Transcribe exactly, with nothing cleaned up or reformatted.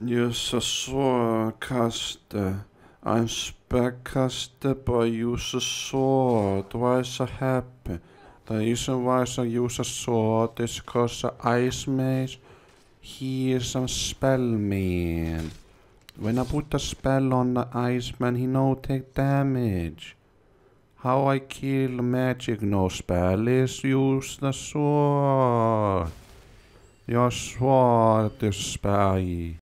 Use a sword caster. I'm spellcaster, but I use a sword. Why is that happen? The reason why I use a sword is because the ice mage, he is a spellman. When I put a spell on the iceman, he no take damage. How I kill magic no spell is use the sword. Your sword is spell.